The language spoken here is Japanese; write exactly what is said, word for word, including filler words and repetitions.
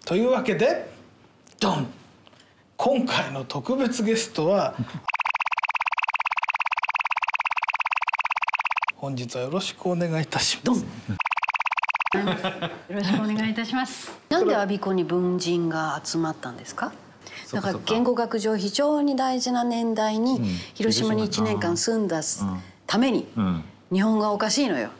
というわけでドン、今回の特別ゲストは本日はよろしくお願いいたします。 よろしくお願いいたします。なんで我孫子に文人が集まったんですか？だから言語学上非常に大事な年代に広島にいちねんかん住んだために日本語がおかしいのよ。